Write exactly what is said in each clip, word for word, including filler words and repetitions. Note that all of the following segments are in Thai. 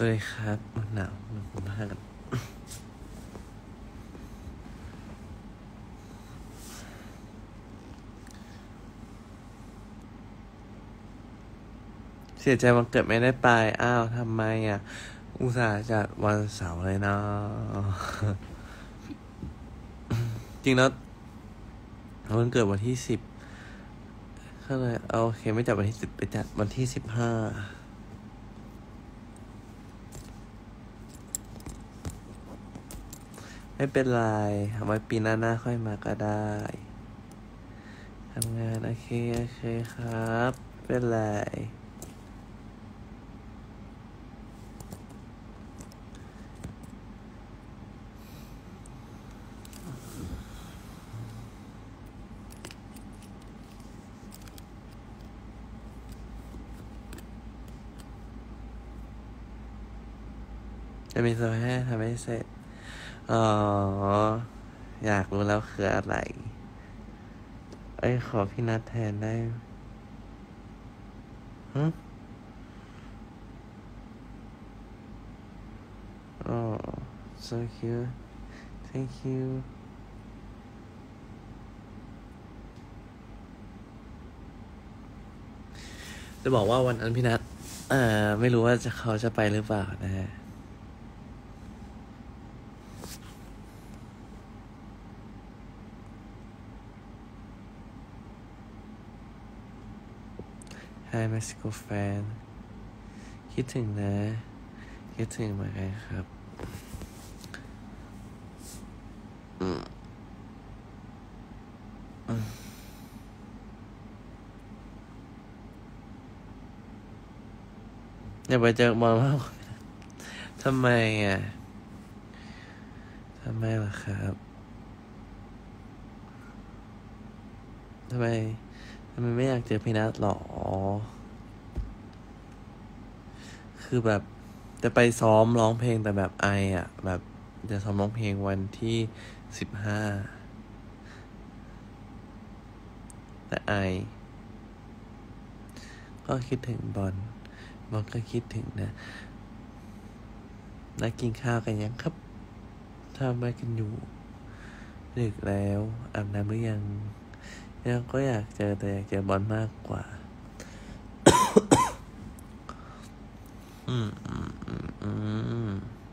วัสดีครับหนาวหนาวมากเสียใจวันเกิดไม่ได้ไปอ้าวทำไมอ่ะอุตส่าห์จัดวันเสาร์เลยเนาะ จริงแล้ววันเกิดวันที่สิบก็เลยเอาโอเคไม่จัดวันที่สิบไปจัดวันที่สิบห้าไม่เป็นไรเอาไว้ปีหน้าหน้าค่อยมาก็ได้ทำงานโอเคโอเคครับไม่เป็นไรจะมีเซอร์ไพรส์ทำให้เสร็จอ๋ออยากรู้แล้วคืออะไรเอ้ยขอพี่นัทแทนได้ฮึ Oh, so cute. Thank you. จะบอกว่าวันนั้นพี่นัทเอ่อไม่รู้ว่าจะเขาจะไปหรือเปล่านะฮะ Hi Mexico fan คิดถึงนะคิดถึงเหมือนกันครับอืมอืมอย่าไปเจอบอลมากทำไมอ่ะทำไมล่ะครับทำไมทำไมไม่อยากเจอพี่นัทหรอคือแบบจะไปซ้อมร้องเพลงแต่แบบไออ่ะแบบจะซ้อมร้องเพลงวันที่สิบห้าแต่ไอก็คิดถึงบอลบอลก็คิดถึงนะนัดกินข้าวกันยังครับทำอะไรกันอยู่ดึกแล้วอาบน้ำหรือยังยังก็อยากเจอแต่อยากเจอบอลมากกว่า อืมอืมอืมอืม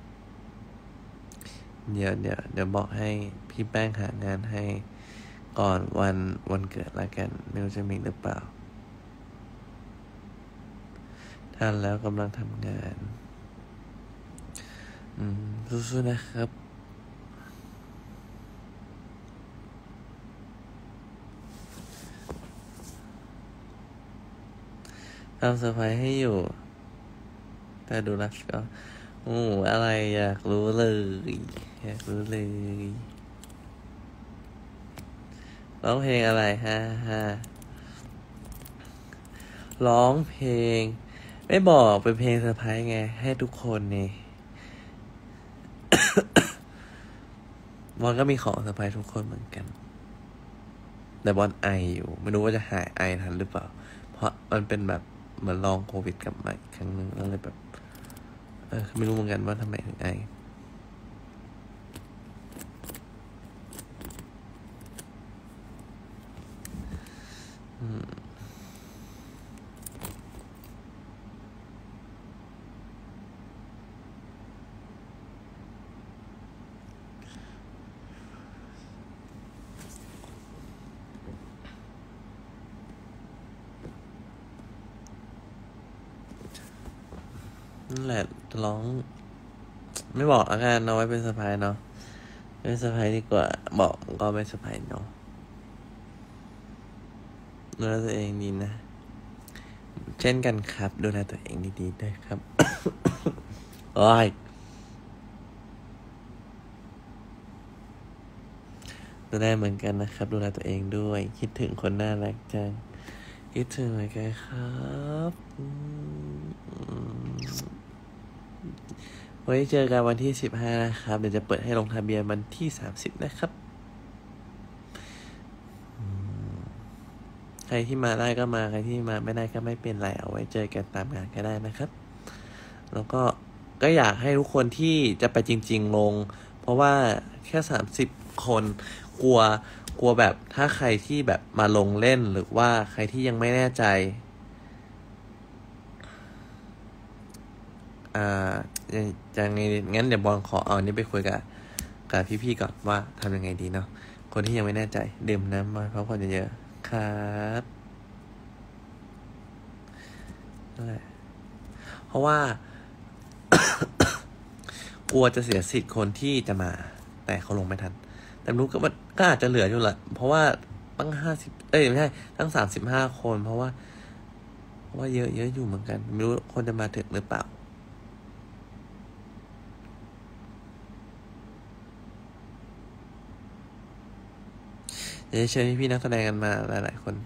เดี๋ยวเดี๋ยวเดี๋ยวบอกให้พี่แป้งหางานให้ก่อนวันวันเกิดละกันไม่รู้จะมีหรือเปล่าทันแล้วกำลังทำงานอืมสู้ๆนะครับทำเซอร์ไพรส์ให้อยู่แต่ดูรักก็โอ้อะไรอยากรู้เลยอยากรู้เลยร้องเพลงอะไรฮ่าฮ่าร้องเพลงไม่บอกเป็นเพลงเซอร์ไพรส์ไงให้ทุกคนนี่ บอลก็มีของเซอร์ไพรส์ทุกคนเหมือนกันแต่บอลไออยู่ไม่รู้ว่าจะหายไอทันหรือเปล่าเพราะมันเป็นแบบเหมือนลองโควิดกลับมาอีกครั้งหนึ่งแล้วเลยแบบเออไม่รู้เหมือนกันว่าทำไมถึงไออืมนั่นแหละจะร้องไม่บอกอาการเอาไว้เป็นเซอร์ไพรส์เนาะเป็นเซอร์ไพรส์ดีกว่าบอกก็ไม่เซอร์ไพรส์เนาะดูแลตัวเองดีนะเช่นกันครับดูแลตัวเองดีๆด้วยครับ โอ้ยดูแลเหมือนกันนะครับดูแลตัวเองด้วยคิดถึงคนน่ารักจังคิดถึงเหมือนกันครับอืมไว้เจอกันวันที่สิบห้านะครับเดี๋ยวจะเปิดให้ลงทะเบียนวันที่สามสิบนะครับอืมใครที่มาได้ก็มาใครที่มาไม่ได้ก็ไม่เป็นไรเอาไว้เจอกันตามงานก็ได้นะครับแล้วก็ก็อยากให้ทุกคนที่จะไปจริงๆลง เพราะว่าแค่สามสิบคนกลัวกลัวแบบถ้าใครที่แบบมาลงเล่นหรือว่าใครที่ยังไม่แน่ใจอ่ายังยังไงงั้นเดี๋ยวบอลขอเอานี้ไปคุยกับกับพี่ๆก่อนว่าทำยังไงดีเนาะคนที่ยังไม่แน่ใจดื่มน้ำมาพักผ่อนเยอะๆครับนั่นแหละเพราะว่า กลัวจะเสียสิทธิ์คนที่จะมา แต่เขาลงไม่ทัน แต่รู้ก็มันก็อาจจะเหลืออยู่แหละเพราะว่าตั้งห้าสิบเอ้ยไม่ใช่ตั้งสามสิบห้าคน เพราะว่าเพราะว่าเยอะเยอะอยู่เหมือนกัน ไม่รู้คนจะมาถึงหรือเปล่าเดี๋ยวเชิญพี่ๆนักแสดงกันมาหลายๆคน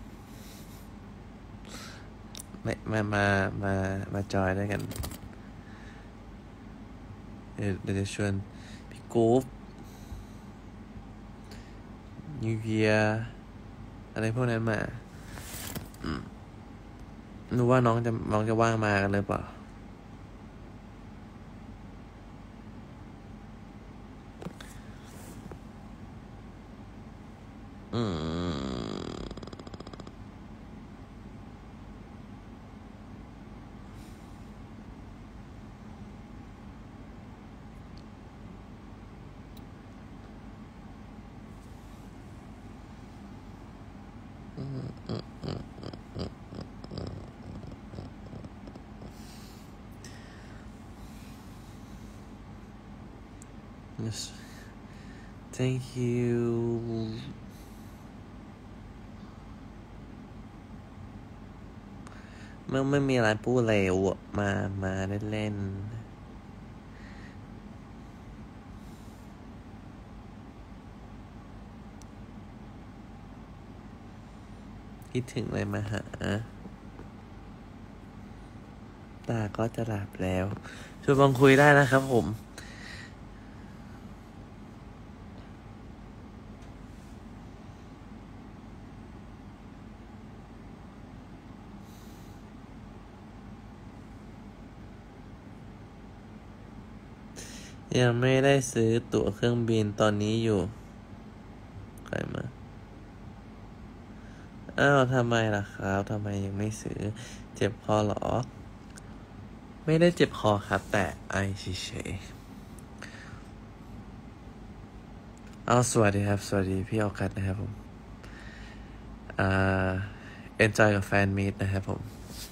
มามามามามาจอยด้วยกันเดี๋ยวเดี๋ยวจะชวนพี่กู๊ฟนิวเยียอะไรพวกนั้นมาอืมรู้ว่าน้องจะน้องจะว่างมากันเลยเปล่าอืม yes thank you เมื่อไม่มีอะไรพูดเลยมามาเล่นๆคิดถึงเลยมาหาตาก็จะหลับแล้วชวนบังคุยได้นะครับผมยังไม่ได้ซื้อตั๋วเครื่องบินตอนนี้อยู่ใครมาอ้าวทำไมล่ะครับทำไมยังไม่ซื้อเจ็บคอเหรอไม่ได้เจ็บคอครับแต่ไอเฉยๆเอาสวัสดีครับสวัสดีพี่ออกัสนะครับผมอ่า enjoy กับแฟนมีตนะครับผม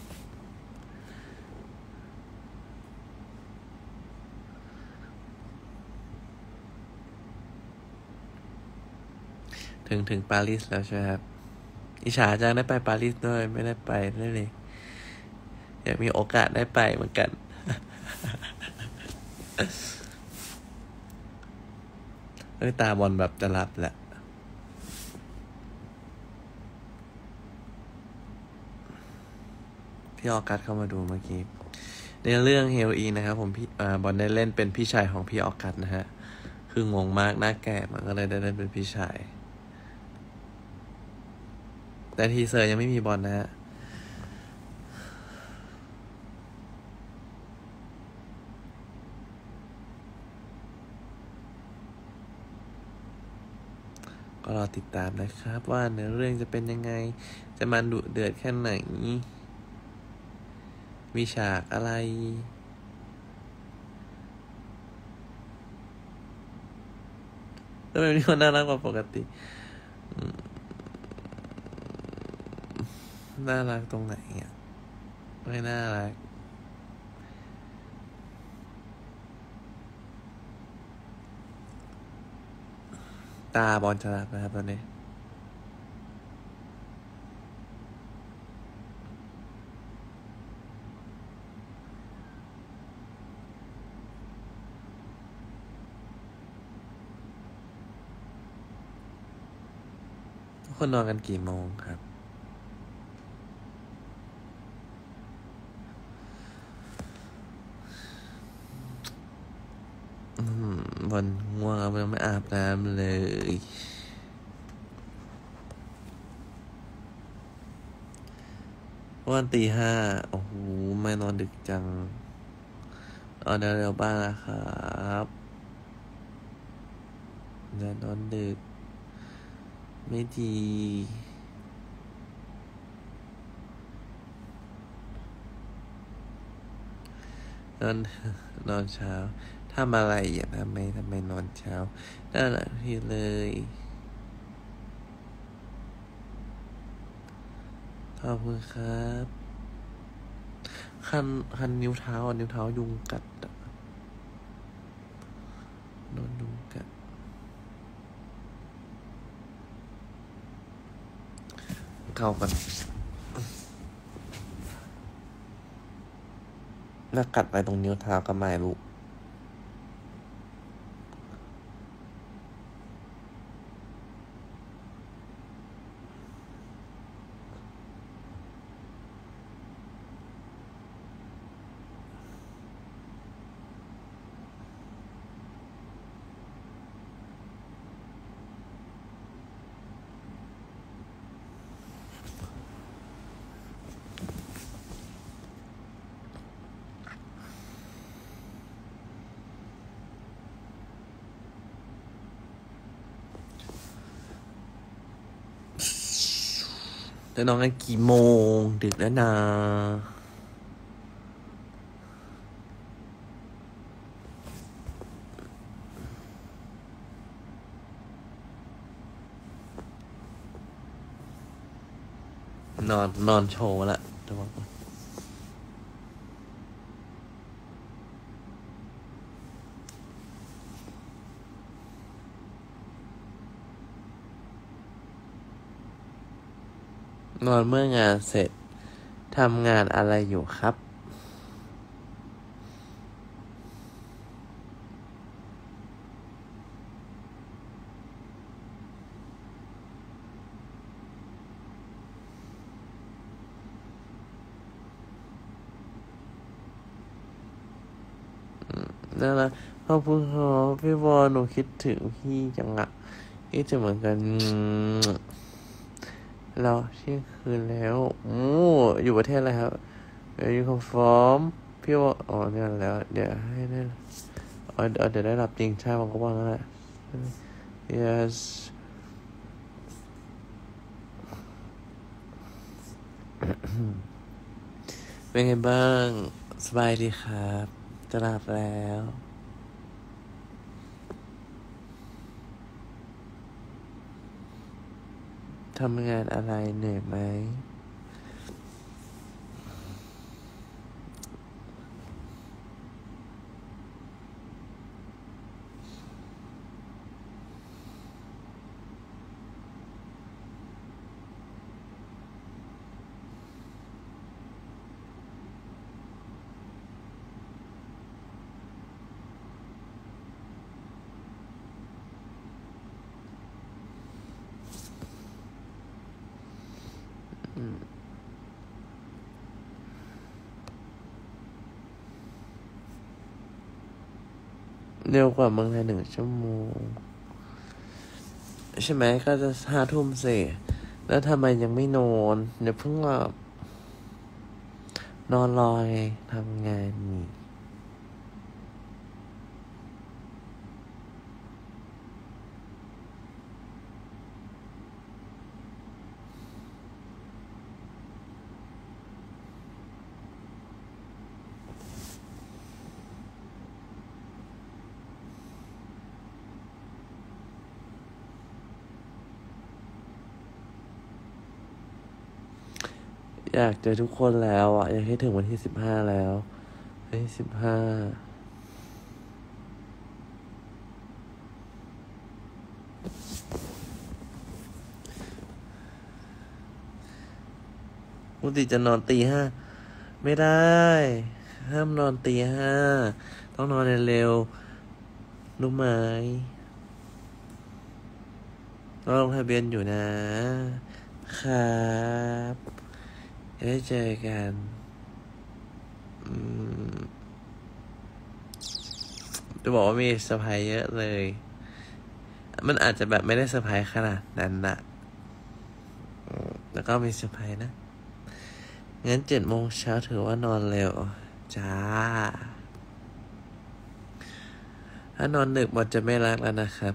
ถึงถึงปารีสแล้วใช่ไหมครับอิจฉาจังได้ไปปารีสด้วยไม่ได้ไปเลยเลยอยากมีโอกาสได้ไปเหมือนกันเอ้ยตาบอลแบบจะหลับแหละพี่ออกัสเข้ามาดูเมื่อกี้ในเรื่องเฮโรอีนนะครับผมพี่อ่าบอลได้เล่นเป็นพี่ชายของพี่ออกัสนะฮะคืองงมากหน้าแก่มันก็เลยได้เล่นเป็นพี่ชายแต่ทีเซอร์ยังไม่มีบอลนะฮะก็รอติดตามนะครับว่าเนื้อเรื่องจะเป็นยังไงจะมันดุเดือดแค่ไหนมีฉากอะไรทำไมมีคนน่ารักกว่าปกติน่ารักตรงไหนอ่ะไม่น่ารักตาบอลฉลาดนะครับตอนนี้ทุกคนนอนกันกี่โมงครับอืมบอลง่วงครับยังไม่อาบน้ำเลยวันตีห้าโอ้โหไม่นอนดึกจังเอาเร็วๆบ้างนะครับอย่านอนดึกไม่ดีนอนนอนเช้าทำอะไรอย่าทำไมทำไมนอนเช้าน่ารักที่เลยขอบคุณครับคันคันนิ้วเท้าอ่ะนิ้วเท้ายุงกัดอะโดนยุงกัดเข้ากันแล้วกัดไปตรงนิ้วเท้าก็ไม่รู้จะนอนกันกี่โมงดึกแล้วนะนอนนอนโชว์ละจะบอกว่านอนเมื่องานเสร็จทำงานอะไรอยู่ครับนั่นแหละขอบคุณครับพี่บอลหนูคิดถึงพี่จังอะคิดถึงเหมือนกันเราเที่ยงคืนแล้วโอ้อยู่ประเทศอะไรครับเดี๋ยวยูคอนฟอร์มพี่ว่าอ๋อเนี่ยแล้วเดี๋ยวให้ได้อ๋อเดี๋ยวเดี๋ยวได้รับจริงใช่ผมก็ว่างั้นแหละ yes เป็นไงบ้างสบายดีครับจะหลับแล้วทำงานอะไรเหนื่อยไหมเร็วกว่าเมืองไทยหนึ่งชั่วโมงใช่ไหมก็จะห้าทุ่มเสร็จแล้วทำไมยังไม่นอนเดี๋ยวเพิ่งหลับนอนรอไงทำงานนี่อยากเจอทุกคนแล้วอ่ะอยากให้ถึงวันที่สิบห้าแล้ววันที่สิบห้าปกติจะนอนตีห้าไม่ได้ห้ามนอนตีห้าต้องนอนเร็วๆรู้ไหมต้องลงทะเบียนอยู่นะครับได้เจอกันอืมจะบอกว่ามีเซอร์ไพรส์เยอะเลย มันอาจจะแบบไม่ได้เซอร์ไพรส์ขนาดนั้นนะอืมแล้วก็มีเซอร์ไพรส์นะ งั้นเจ็ดโมงเช้าถือว่านอนเร็ว จ้าถ้านอนดึกบอลจะไม่รักแล้วนะครับ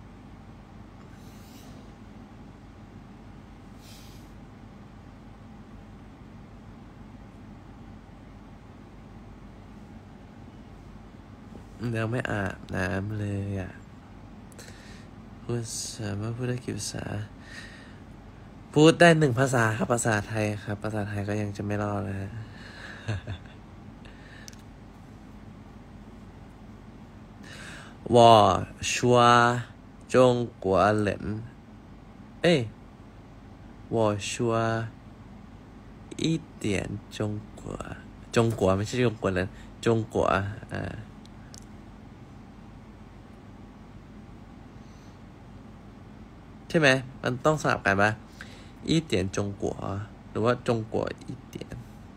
ยังไม่อาบน้ำเลยอ่ะพูดสามารถพูดได้กี่ภาษาพูดได้หนึ่งภาษาครับภาษาไทยครับภาษาไทยก็ยังจะไม่รอดเลยฮะ我说中国人เอ้ย我说一点中国中国ไม่ใช่中国人中国อ่าใช่ไหมมันต้องสลับกันปะอีเตียนจงกัวหรือว่าจงกัวอีเตียน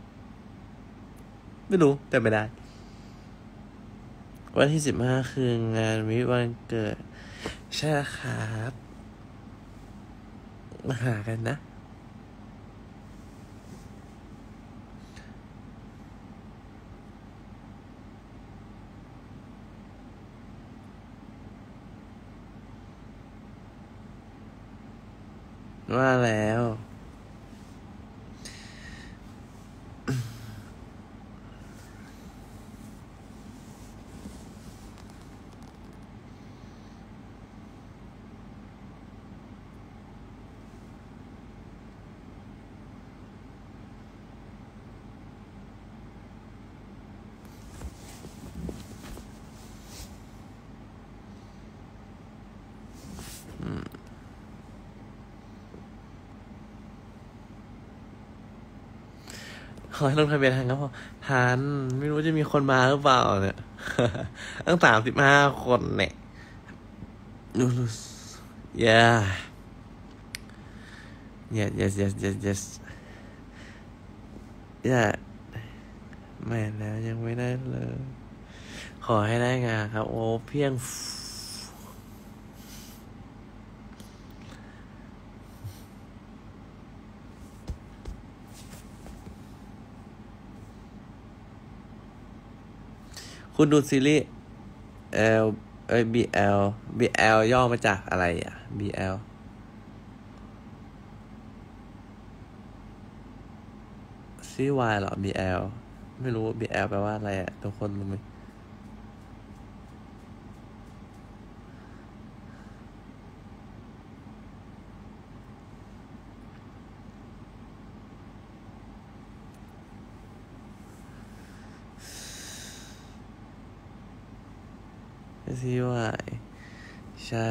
ไม่รู้แต่ไม่ได้วันที่สิบห้าคืองานวิวันเกิดใช่ครับมาหากันนะว่าแล้วขอให้ลงทะเบียนทันครับพ่อทันไม่รู้จะมีคนมาหรือเปล่าเนี่ยตั้งสามสิบห้าคนเนี่ยดูดู yeah yes yes yes yes yes yeah ไม่แล้วยังไม่ได้เลยขอให้ได้งานครับโอ้เพียงคุณดูซีรีส์ L เอ้ย บี แอล บี แอล ย่อมาจากอะไรอ่ะ บี แอล ซีรีส์วายเหรอ บี แอล ไม่รู้ บี แอล แปลว่าอะไรอ่ะทุกคนรู้ไหมซีรีส์วายใช่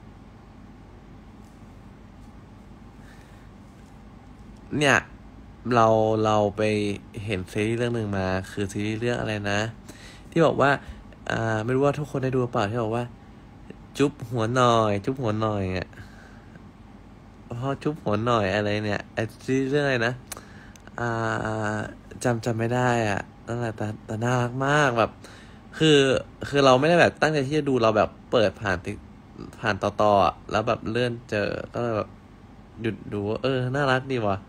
เนี่ยเราเราไปเห็นซีรีส์เรื่องหนึ่งมาคือซีรีส์เรื่องอะไรนะที่บอกว่าอ่าไม่รู้ว่าทุกคนได้ดูเปล่าที่บอกว่า จุ๊บหัวหน่อย จุ๊บหัวหน่อยอ่ะพอจุ๊บหัวหน่อยอะไรเนี่ยไอ้ซีรีส์เรื่องอะไรนะอ่าจำจำไม่ได้อ่ะนั่นแหละแต่แต่น่ารักมากแบบ คือคือเราไม่ได้แบบตั้งใจที่จะดูเราแบบเปิดผ่านติผ่านต่อๆอะแล้วแบบเลื่อนเจอก็เลยแบบหยุดดูว่าเออน่ารักดีว่ะ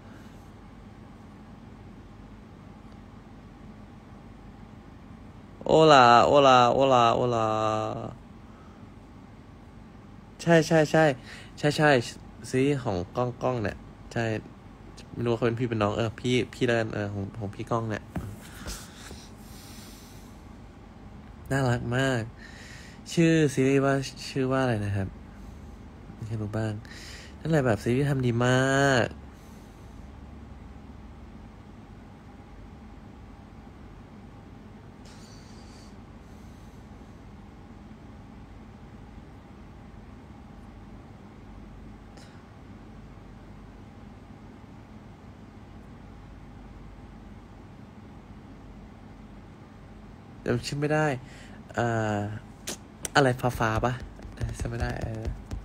โอลาโอลาโอลาโอลาใช่ใช่ใช่ใช่ใช่ซีรีส์ของกล้องกล้องเนี่ยใช่ไม่รู้ว่าเขาเป็นพี่เป็นน้องเออพี่พี่แล้วกันเออของของพี่กล้องเนี่ยน่ารักมาก ชื่อซีรีส์ว่าชื่อว่าอะไรนะครับไม่ใช่รู้บ้างนั่นแหละแบบซีรีส์ทำดีมากจำชื่อไม่ได้อ่าอะไรฟ้าฟ้าปะเออจำไม่ได้เออ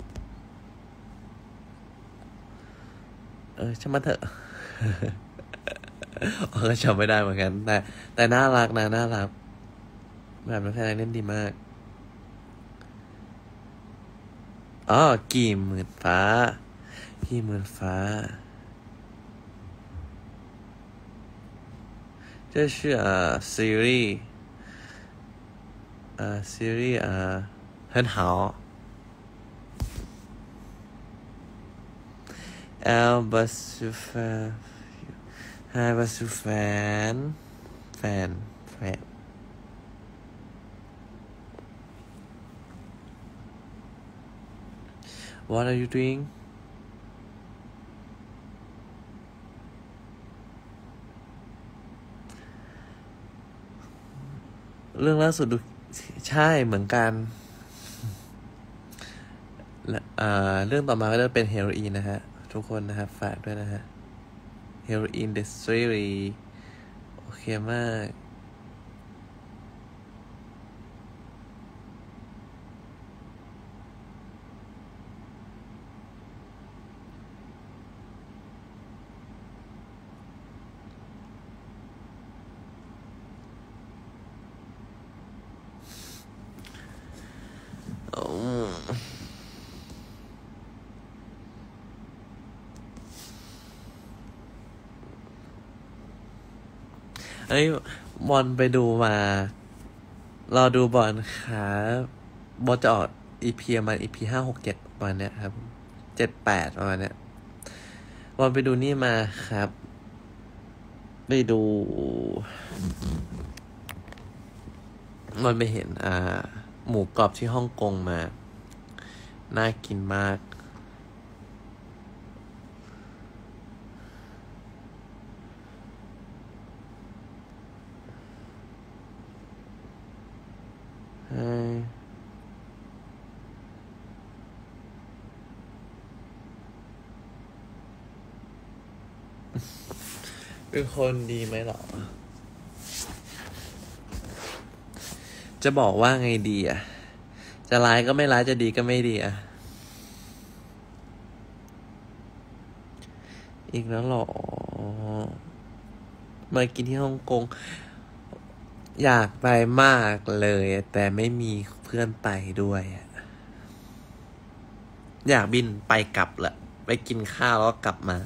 เออช่างมันเถอะ เออจำไม่ได้เหมือนกัน แต่แต่น่ารักนะน่ารักแบบนักแสดงเล่นดีมากอ๋อกี่หมื่นฟ้ากี่หมื่นฟ้า这是呃 series 呃，Siri 呃很好。L บัสแฟน Hi บัสแฟนแฟนแฟน What are you doing เรื่องล่าสุดดูใช่เหมือนกันเอ่อเรื่องต่อมาก็จะเป็นเฮโรอีนนะฮะทุกคนนะครับฝากด้วยนะฮะเฮโรอีนเดอะซีรีส์โอเคมากเอ้ยบอลไปดูมารอดูบอลครับบอลจะออก อี พี ประมาณ อี พี ห้า หก เจ็ดประมาณเนี้ยครับเจ็ดแปดประมาณเนี้ยบอลไปดูนี่มาครับไปดูบอลไปเห็นอ่าหมูกรอบที่ฮ่องกงมาน่ากินมากใช่เป็นคนดีไหมหรอจะบอกว่าไงดีอ่ะจะร้ายก็ไม่ร้ายจะดีก็ไม่ดีอ่ะอีกแล้วหรอมากินที่ฮ่องกงอยากไปมากเลยแต่ไม่มีเพื่อนไปด้วยอยากบินไปกลับแหละไปกินข้าวแล้วกลับมา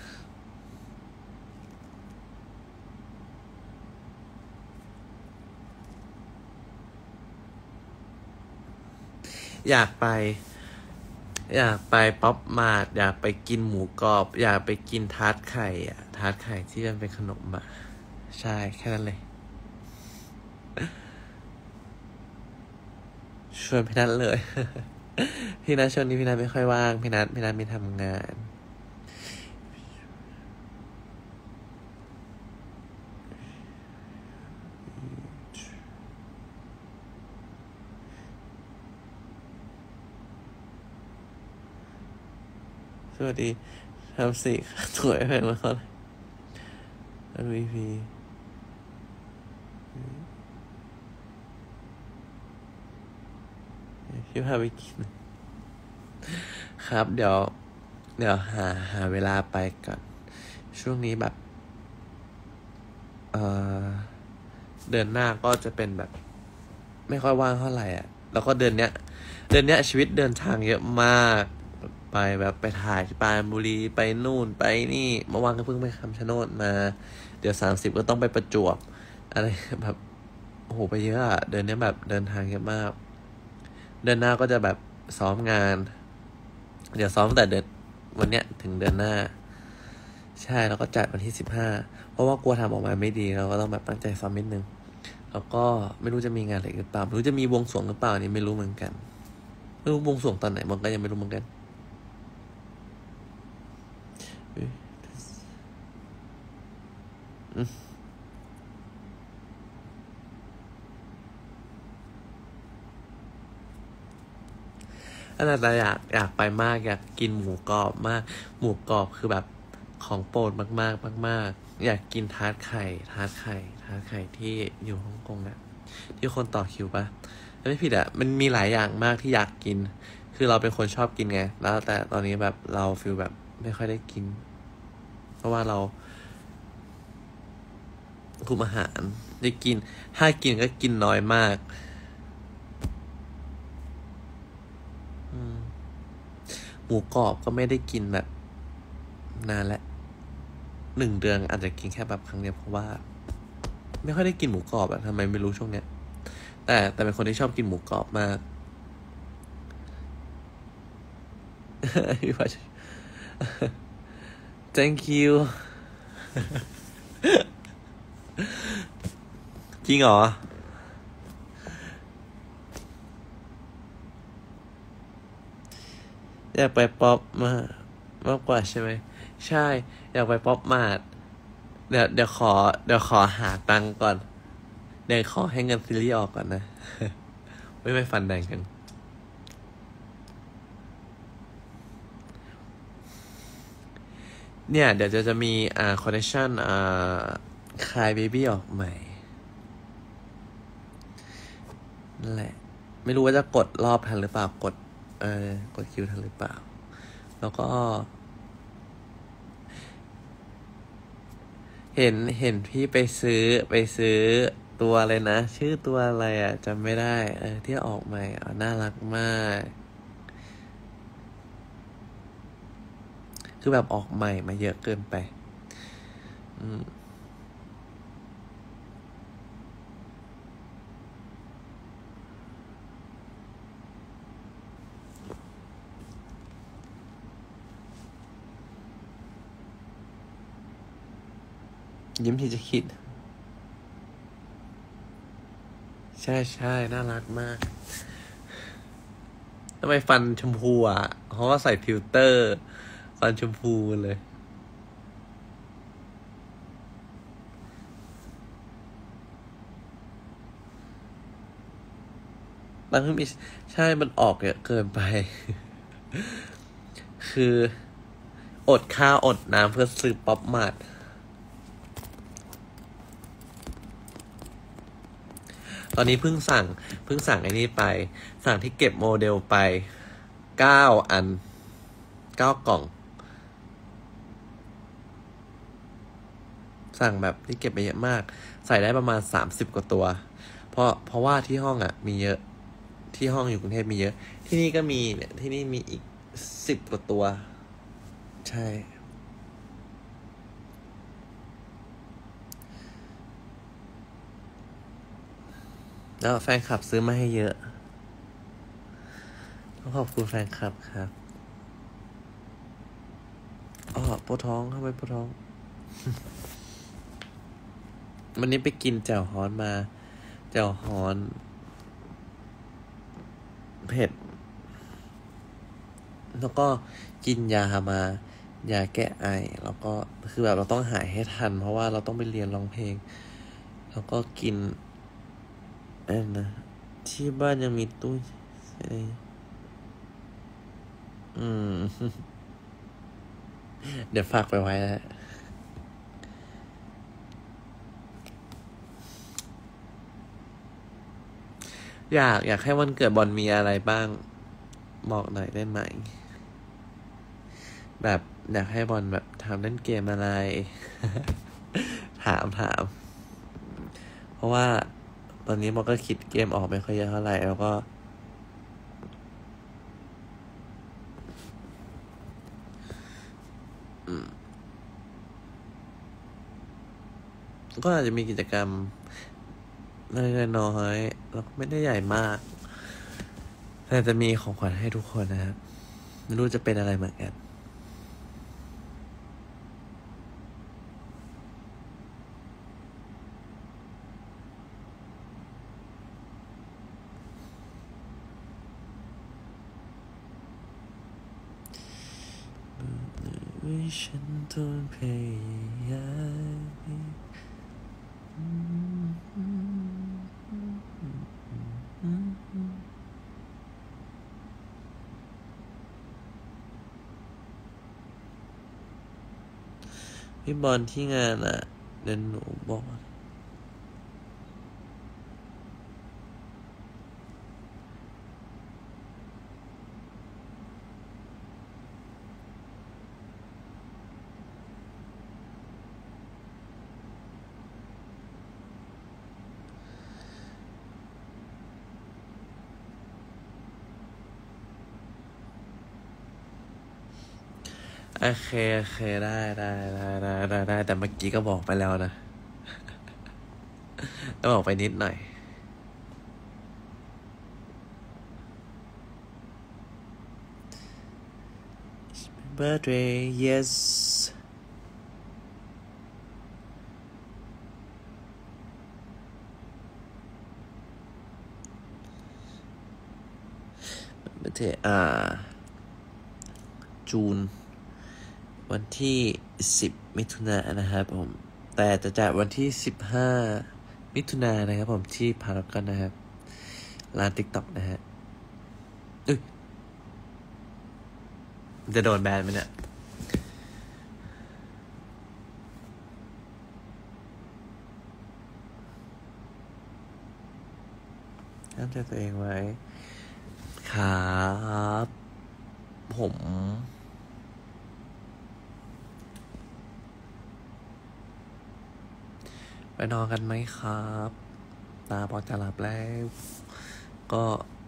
อยากไปอยากไปป๊อปมาร์ทอยากไปกินหมูกรอบอยากไปกินทาร์ตไข่อะทาร์ตไข่ที่มันเป็นขนมอะใช่แค่นั้นเลยชวนพี่นัทเลย พี่นัทช่วงนี้พี่นัทไม่ค่อยว่างพี่นัทพี่นัทไม่ทำงานสวัสดีทำสี่สวยแพงมากเลยอันวีพีพี่พาไปกินครับเดี๋ยวเดี๋ยวหาหาเวลาไปก่อนช่วงนี้แบบเอ่อเดือนหน้าก็จะเป็นแบบไม่ค่อยว่างเท่าไหร่อ่ะแล้วก็เดือนเนี้ยเดือนเนี้ยชีวิตเดินทางเยอะมากไปแบบไปถ่ายที่ปรานบุรีไปนู่นไปนี่เมื่อวานก็เพิ่งไปคำชะโนดมาเดี๋ยวสามสิบก็ต้องไปประจวบอะไรแบบโอ้โหไปเยอะอะเดือนนี้แบบเดินทางเยอะมากเดือนหน้าก็จะแบบซ้อมงานเดี๋ยวซ้อมแต่เดือนวันเนี้ยถึงเดือนหน้าใช่แล้วก็จัดวันที่สิบห้าเพราะว่ากลัวทำออกมาไม่ดีเราก็ต้องแบบตั้งใจซ้อมนิดนึงแล้วก็ไม่รู้จะมีงานอะไรหรือเปล่าไม่รู้จะมีบวงสรวงหรือเปล่านี่ไม่รู้เหมือนกันไม่รู้บวงสรวงตอนไหนมันก็ยังไม่รู้เหมือนกันอืมอันนั้นอยากอยากไปมากอยากกินหมูกรอบมากหมูกรอบคือแบบของโปรดมากๆมากๆอยากกินทาร์ตไข่ทาร์ตไข่ทาร์ตไข่ที่อยู่ฮ่องกงอะที่คนต่อคิวปะไม่ผิดอะมันมีหลายอย่างมากที่อยากกินคือเราเป็นคนชอบกินไงแล้วแต่ตอนนี้แบบเราฟีลแบบไม่ค่อยได้กินเพราะว่าเราคุมอาหารได้กินถ้ากินก็กินน้อยมากหมูกรอบก็ไม่ได้กินแบบนานแล้วหนึ่งเดือนอาจจะกินแค่แบบครั้งเดียวเพราะว่าไม่ค่อยได้กินหมูกรอบอะทำไมไม่รู้ช่วงเนี้ยแต่แต่แต่เป็นคนที่ชอบกินหมูกรอบมาก พี่ว่า thank you จริงเหรอ อยากไปป๊อปมากมากกว่าใช่ไหม ใช่ อยากไปป๊อปมาร์ทเดี๋ยวเดี๋ยวขอ เดี๋ยวขอหาตังค์ก่อน เดี๋ยวขอให้เงินซีรีส์ออกก่อนนะ ไม่ไปฟันแดงกัน เนี่ย เดี๋ยวจะจะมีอ่าคอนเนคชั่นอ่าคายเบบี้ออกใหม่ นั่นแหละ ไม่รู้ว่าจะกดรอบทันหรือเปล่ากด เออกดคิวทันหรือเปล่า แล้วก็ เห็นเห็นพี่ไปซื้อไปซื้อตัวอะไรนะ ชื่อตัวอะไรอ่ะจำไม่ได้ เออที่ออกใหม่อ่ะน่ารักมาก คือแบบออกใหม่มาเยอะเกินไป อืม ยิ้มที่จะคิด ใช่ใช่น่ารักมากทำไมฟันชมพูอ่ะ เพราะว่าใส่ฟิลเตอร์ ฟันชมพูเลย บางทีมีใช่มันออกเยอะเกินไป คืออดข้าวอดน้ำเพื่อซื้อป๊อปมาร์ทตอนนี้เพิ่งสั่งเพิ่งสั่งไอ้นี่ไป สั่งที่เก็บโมเดลไปเก้าอันเก้ากล่อง สั่งแบบที่เก็บไปเยอะมาก ใส่ได้ประมาณสามสิบกว่าตัว เพราะเพราะว่าที่ห้องอ่ะ มีเยอะที่ห้องอยู่กรุงเทพมีเยอะ ที่นี่ก็มีเนี่ยที่นี่มีอีกสิบกว่าตัว ใช่ แล้วแฟนคลับซื้อมาให้เยอะต้องขอบคุณแฟนคลับครับอ๋อปวดท้องทำไมปวดท้อง วันนี้ไปกินแจ่วฮ้อนมา แจ่วฮ้อน เผ็ด แล้วก็กินยามา ยาแก้ไอ แล้วก็คือแบบเราต้องหายให้ทัน เพราะว่าเราต้องไปเรียนร้องเพลง แล้วก็กินอะไรนะ ที่บ้านยังมีตู้เอ้ยอืม เดี๋ยวฝากไปไว้นะ อยากอยากให้วันเกิดบอลมีอะไรบ้าง บอกหน่อยได้ไหม แบบอยากให้บอลแบบทำเล่นเกมอะไร ถามถาม เพราะว่าตอนนี้บอลก็คิดเกมออกไม่ค่อยเยอะเท่าไหร่ แล้วก็ อืม ก็อาจจะมีกิจกรรมเล็กๆน้อยๆแล้วก็ไม่ได้ใหญ่มาก แต่จะมีของขวัญให้ทุกคนนะครับ ไม่รู้จะเป็นอะไรเหมือนกัน วิฉันต้องพยายามพี่บอลที่งานอ่ะเดินหนูบอกโอเคโอเคได้ได้ได้ได้ได้ได้แต่เมื่อกี้ก็บอกไปแล้วนะก็บอกไปนิดหน่อย birthday yes ประเทศอ่าจูนวันที่สิบมิถุนายนนะครับผมแต่จะจัดวันที่สิบห้ามิถุนายนนะครับผมที่พารากอนนะครับร้าน TikTok นะฮะอุ๊ยจะโดนแบนไหมเนี่ยห้ามใจตัวเองไว้ครับผมไปนอนกันไหมครับตาพอจะหลับแล้วก็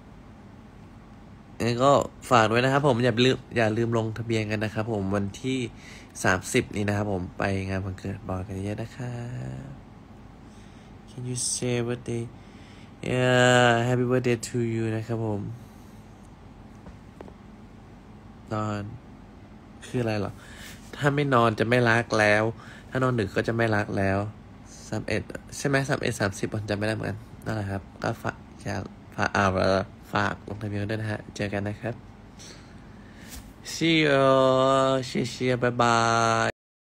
งั้นก็ฝากด้วยนะครับผมอย่าลืมอย่าลืมลงทะเบียนกันนะครับผมวันที่สามสิบนี้นะครับผมไปงานวันเกิดบอยกันเยอะนะครับ Can you say birthday yeah happy birthday to you นะครับผมนอนคืออะไรหรอถ้าไม่นอนจะไม่รักแล้วถ้านอนดึกก็จะไม่รักแล้วสามเอ็ดใช่ไหมสามเอ็ดสามสิบวันจะไม่ได้เหมือนกันนั่นแหละครับก็ฝากอย่าฝากอ่าฝากลงทะเบียนด้วยนะฮะเจอกันนะครับ see you เชียร์เชียร์บายบาย